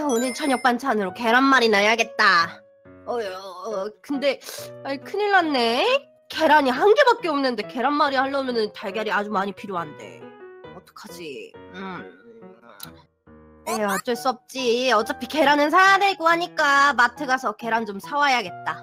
오늘 저녁 반찬으로 계란말이 넣어야겠다. 근데 큰일 났네. 계란이 한 개밖에 없는데 계란말이 하려면은 달걀이 아주 많이 필요한데 어떡하지? 에휴, 어쩔 수 없지. 어차피 계란은 사야 되고 하니까 마트 가서 계란 좀 사와야겠다.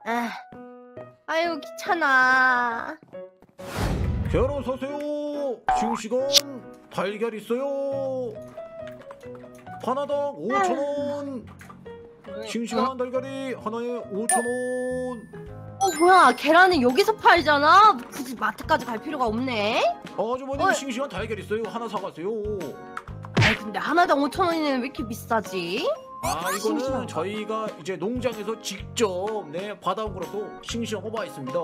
아유 귀찮아. 계란 사세요. 지금 시간 달걀 있어요. 하나당 5,000원. 싱싱한 달걀이 하나에 5,000원. 뭐야, 계란은 여기서 팔잖아. 굳이 마트까지 갈 필요가 없네. 아주머니 싱싱한 달걀 있어요. 하나 사가세요. 근데 하나당 5,000원이면 왜 이렇게 비싸지? 이거는 싱싱한 저희가 이제 농장에서 직접 받아온 거라서 싱싱한 거 맛있습니다.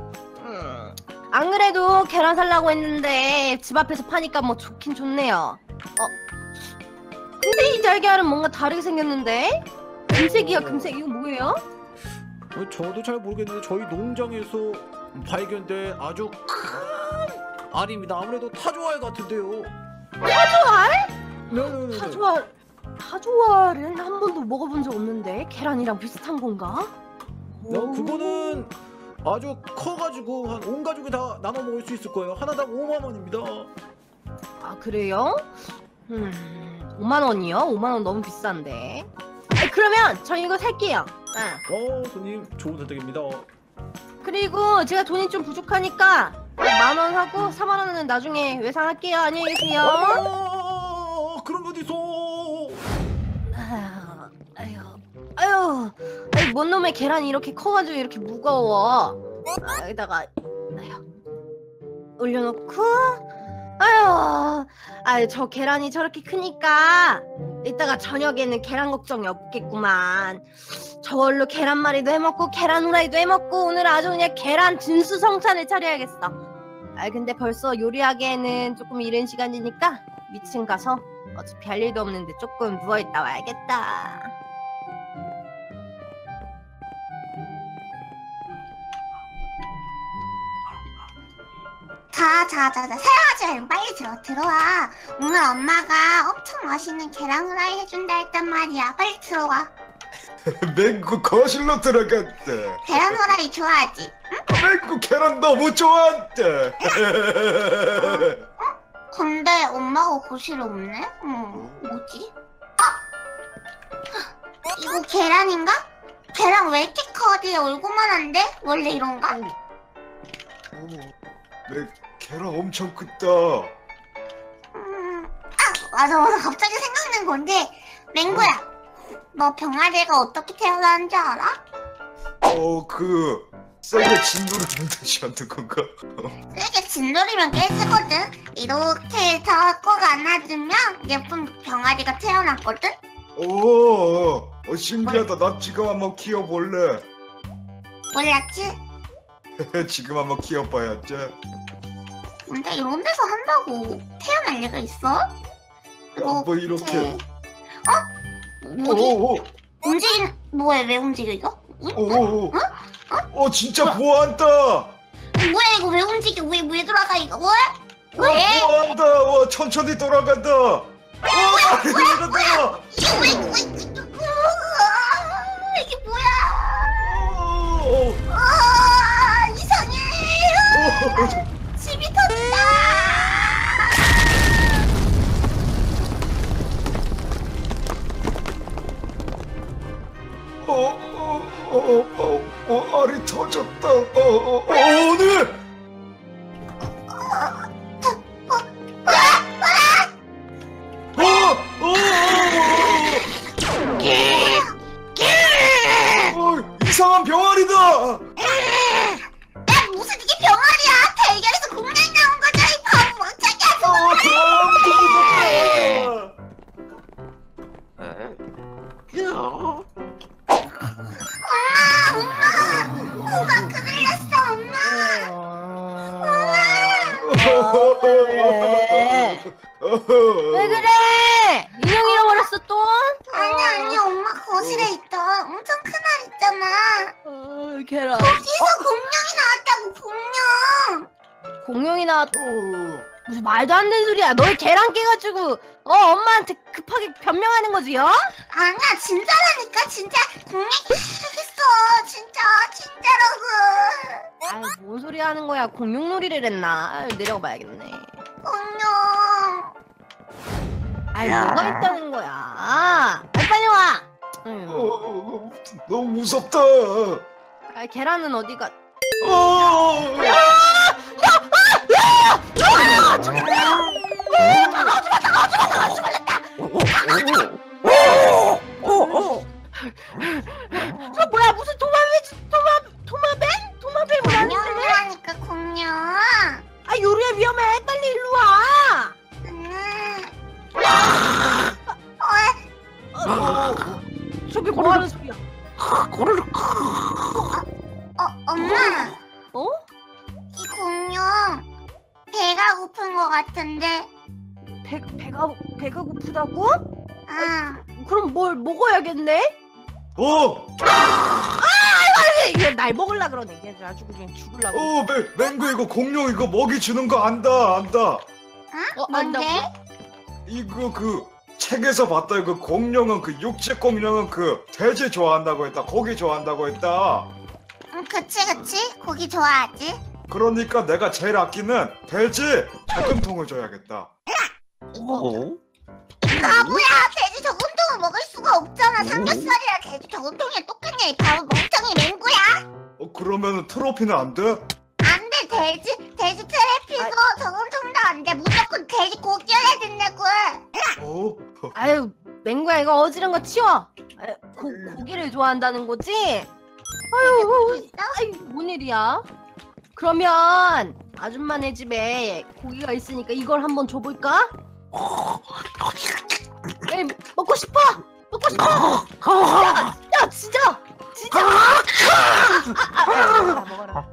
안 그래도 계란 살라고 했는데 집 앞에서 파니까 뭐 좋긴 좋네요. 근데 이 달걀은 뭔가 다르게 생겼는데? 금색이야, 금색. 이거 뭐예요? 저도 잘 모르겠는데 저희 농장에서 발견된 아주 큰 알입니다. 아무래도 타조알 같은데요. 타조알? 네네네. 타조알은 한 번도 먹어본 적 없는데 계란이랑 비슷한 건가? 그거는 아주 커가지고 한 온 가족이 다 나눠 먹을 수 있을 거예요. 하나당 5만 원입니다. 그래요? 5만 원이요? 5만 원 너무 비싼데. 그러면 저 이거 살게요. 손님 좋은 선택입니다. 그리고 제가 돈이 좀 부족하니까 10,000원 하고 4만 원은 나중에 외상할게요. 안녕히 계세요. 그런 거 어디서? 아유, 뭔 놈의 계란이 이렇게 커가지고 이렇게 무거워. 여기다가 올려놓고, 저 계란이 저렇게 크니까 이따가 저녁에는 계란 걱정이 없겠구만. 저걸로 계란말이도 해먹고 계란 후라이도 해먹고 오늘 아주 그냥 계란 진수성찬을 차려야겠어. 근데 벌써 요리하기에는 조금 이른 시간이니까 위층 가서 어차피 할 일도 없는데 조금 누워있다 와야겠다. 자, 새하지 말고 빨리 들어와. 오늘 엄마가 엄청 맛있는 계란 후라이 해준다 했단 말이야. 빨리 들어와. 맹구 거실로 들어갔다. 계란 후라이 좋아하지? 응? 맹구 계란 너무 좋아한다. 근데 엄마가 거실에 없네? 뭐지? 이거 계란인가? 계란 왜 이렇게 커? 되게 얼굴만 한데? 원래 이런가? 내 계란 엄청 크다. 맞아. 갑자기 생각난 건데, 맹구야, 너 병아리가 어떻게 태어나는 줄 알아? 세게 짓누르는 듯이 하는 건가? 세게 짓누르면 깨지거든? 이렇게 해서 꼭 안아주면 예쁜 병아리가 태어났거든? 신기하다. 나 지금 한번 키워볼래. 몰랐지? 지금 한번 키워봐야지. 근데 이런 데서 한다고 태어날 리가 있어? 뭐 이렇게. 뭐지? 움직이는, 뭐야, 왜 움직여 이거? 진짜 보안다. 뭐야 이거 왜 움직여? 왜 돌아가 이거? 왜? 보안다. 천천히 돌아간다. 다리 돌아간다. 이게 뭐야? 이상해. 집이 터졌다. 알이 터졌다. 오늘. 이상한 병아리다. 무슨 이게 병아리야? 달걀에서 공룡이 나온 거잖아, 이 바보 멍청이야. 코가 큰일 났어, 왜 그래? 인형 잃어버렸어 또? 아니, 엄마 거실에 있던 엄청 큰 알 있잖아. 계란. 거기서 공룡이 나왔다고, 공룡. 공룡이 나왔고 무슨 말도 안 되는 소리야. 너희 계란 깨가지고 엄마한테 급하게 변명하는 거지요? 아니야 진짜라니까 진짜 공룡 있어 진짜라고. 아이 뭔 소리 하는 거야. 공룡놀이를 했나? 아유, 내려가 봐야겠네. 공룡. 아이 뭐가 있다는 거야. 빨리 와. 너무 무섭다. 아 계란은 어디가? 저 뭐야 무슨 도마뱀이 아닌데? 공룡이라니까 공룡. 아 요리야 위험해. 빨리 일로 와. 저게 뭐 하는 소리야? 엄마. 어? 이 공룡 배가 고픈 것 같은데. 배가 고프다고? 아. 그럼 뭘 먹어야겠네? 이게 날 먹으려 그러네. 이게 아주 그냥 죽으려고. 맹구 이거 공룡 이거 먹이 주는 거 안다. 뭔데? 이거 그 책에서 봤다. 이거 공룡은 그 육지 공룡은 그 돼지 좋아한다고 했다. 고기 좋아한다고 했다. 그치 고기 좋아하지. 그러니까 내가 제일 아끼는 돼지 저금통을 줘야겠다. 바보야 돼지 저금통을 먹을 수가 없잖아. 삼겹살이랑 돼지 저금통이 똑같냐 이 바보 멍청이 맹구야. 그러면은 트로피는 안 돼? 안돼 돼지 트래피도 저금통도 안돼. 무조건 돼지 고기여야 된다고. 아유 맹구야 이거 어지른 거 치워. 아유, 고기를 좋아한다는 거지? 아유 뭔 일이야? 그러면 아줌마네 집에 고기가 있으니까 이걸 한번 줘볼까? 에이, 먹고 싶어! 야 진짜! 먹어라.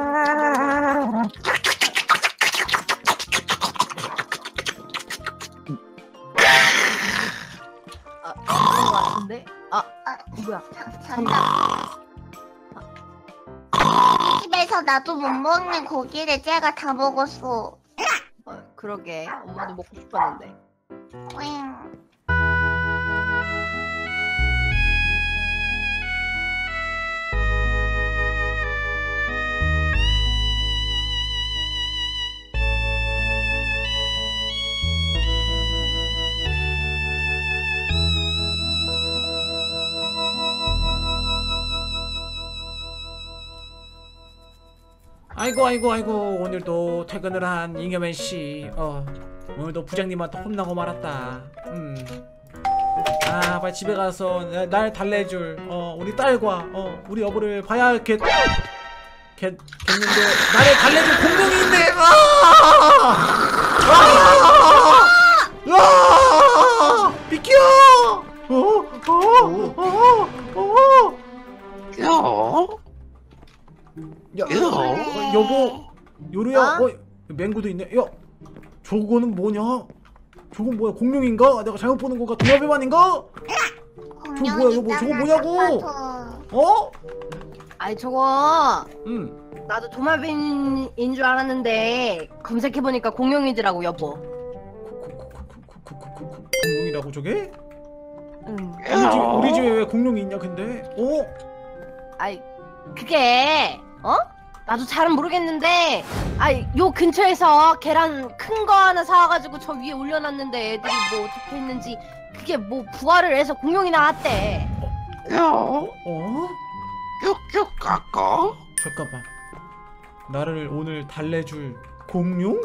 그런 거 같은데? 뭐야? 정답. 집에서 나도 못 먹는 고기를 쟤가 다 먹었어. 그러게 엄마도 먹고 싶었는데. 응. 아이고 오늘도 퇴근을 한 잉여맨 씨. 오늘도 부장님한테 혼나고 말았다. 빨리 집에 가서 날 달래줄 우리 딸과 우리 여보를 봐야 겠는데 나를 달래줄 공룡이 있네. 비켜! 여보, 요루야, 맹구도 있네. 야, 저거는 뭐냐? 저건 뭐야? 공룡인가? 내가 잘못 보는 건가? 도마뱀 아닌가? 저거 뭐야, 여보? 저거 뭐냐고? 아니 저거 나도 도마뱀인 줄 알았는데 검색해보니까 공룡이더라고 여보. 공룡이라고 저게? 응. 우리 집에 왜 공룡이 있냐 근데? 아이 그게 나도 잘은 모르겠는데 요 근처에서 계란 큰 거 하나 사와가지고 저 위에 올려놨는데 애들이 뭐 어떻게 했는지 그게 뭐 부화를 해서 공룡이 나왔대. 잠깐만, 나를 오늘 달래줄 공룡?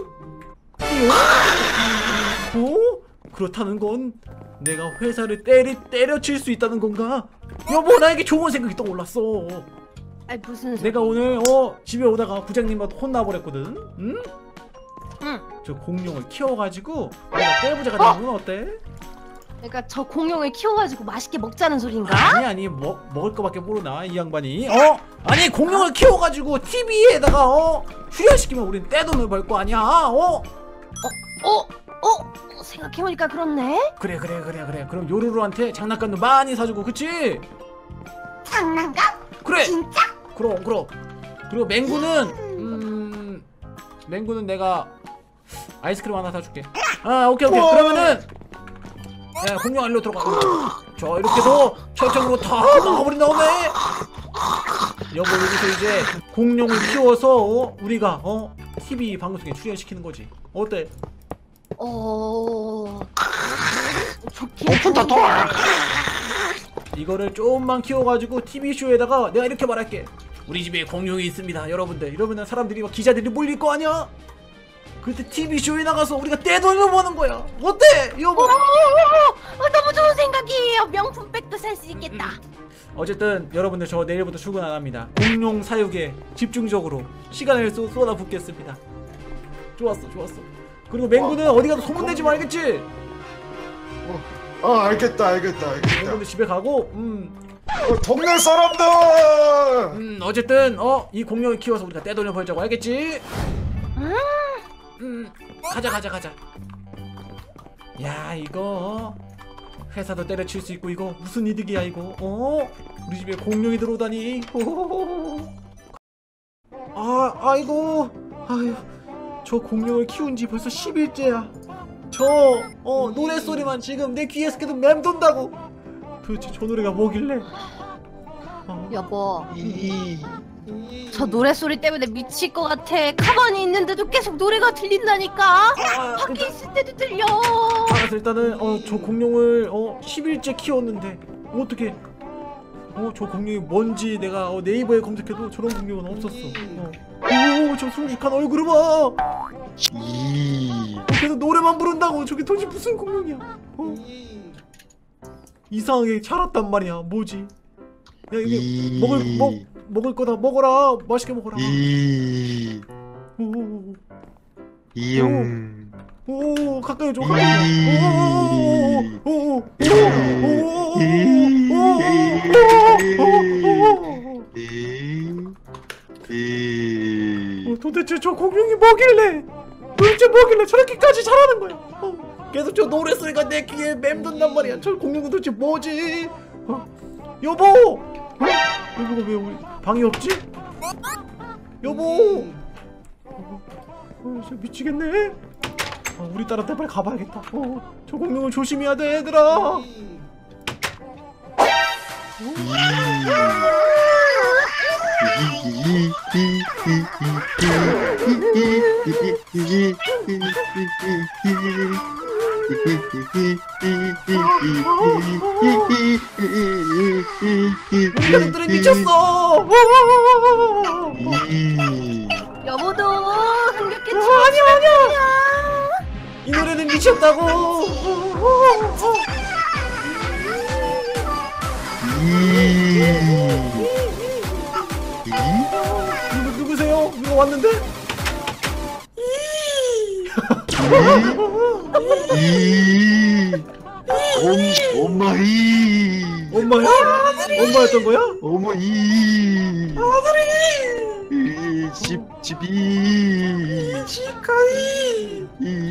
그렇다는 건 내가 회사를 때려칠 수 있다는 건가? 여보, 나에게 좋은 생각이 떠올랐어. 아니 무슨 소리? 내가 오늘 집에 오다가 부장님한테 혼나버렸거든. 응? 저 공룡을 키워가지고 내가 떼부자가 되는 건 어때? 그러니까 저 공룡을 키워가지고 맛있게 먹자는 소린가? 아니 먹을 거밖에 모르나 이 양반이. 아니 공룡을 키워가지고 TV에다가 출연시키면 우린 떼돈을 벌 거 아니야. 생각해보니까 그렇네. 그래. 그럼 요루루한테 장난감도 많이 사주고, 그치? 장난감? 그래. 진짜? 그럼. 그리고 맹구는 내가 아이스크림 하나 사줄게. 오케이. 그러면은 야 공룡 안으로 들어가. 자 이렇게 해서 철창으로 다 나와버린다 오네. 여보 여기서 이제 공룡을 키워서 우리가 TV 방송에 출연시키는 거지. 어때? 좋긴 오픈다 좋은데. 돌아. 이거를 조금만 키워가지고 TV쇼에다가 내가 이렇게 말할게. 우리 집에 공룡이 있습니다 여러분들. 이러면은 사람들이 막 기자들이 몰릴 거 아니야? 그때 TV쇼에 나가서 우리가 떼돌려보는 거야. 어때 여보? 너무 좋은 생각이에요. 명품백도 살 수 있겠다. 어쨌든 여러분들 저 내일부터 출근 안 합니다. 공룡 사육에 집중적으로 시간을 쏟아붓겠습니다. 좋았어. 그리고 맹구는 어디 가도 소문내지 말겠지? 알겠다. 맹구는 집에 가고 동네 사람들. 어쨌든 이 공룡을 키워서 우리가 떼돌려 보자고 알겠지? 가자. 야 이거 회사도 때려칠 수 있고 이거 무슨 이득이야 이거. 우리 집에 공룡이 들어오다니. 아이고 아유 저 공룡을 키운 지 벌써 10일째야. 저 노랫소리만 지금 내 귀에서 계속 맴돈다고. 도대체 저 노래가 뭐길래? 여보, 저 노래소리 때문에 미칠 것 같아. 가만히 있는데도 계속 노래가 들린다니까. 밖에 있을 때도 들려. 알았어 일단은 저 공룡을 10일째 키웠는데 어떻게 저 공룡이 뭔지 내가 네이버에 검색해도 저런 공룡은 없었어. 저 숭직한 얼굴을 봐. 계속 노래만 부른다고. 저게 도대체 무슨 공룡이야? 이상하게 자랐단 말이야. 뭐지? 야 이게 먹을 거다. 먹어라. 맛있게 먹어라. 오 가까이 줘. 도대체 저 공룡이 뭐길래 저렇게까지 잘하는 거야? 계속 저 노래소리가 내 귀에 맴돈단 말이야. 저 공룡은 도대체 뭐지? 여보! 여보가 왜 우리 방이 없지? 여보! 진짜 미치겠네. 우리 딸한테 빨리 가봐야겠다. 저 공룡을 조심해야 돼 얘들아. 우리 가족들은 미쳤어. 여보도 흥겹게 아니야. 이 노래는 미쳤다고. 누구세요? 누가 왔는데? 엄마야? 엄마였던 거야? 어머니 집이 치카이.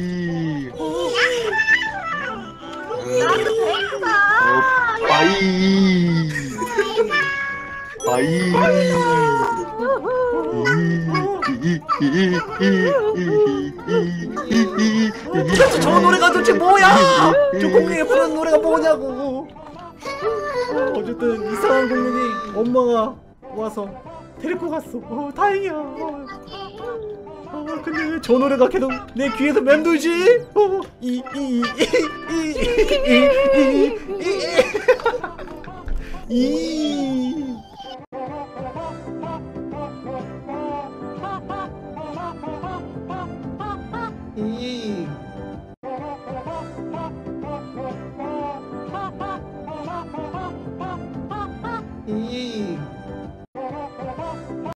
나도 데이트가. 빠이 도대체 저 노래가 도대체 뭐야? 저 공룡이 부르는 노래가 뭐냐고. 어쨌든 이상한 공룡이 엄마가 와서 데리고 갔어. 다행이야. 근데 왜 저 노래가 계속 내 귀에서 맴돌지?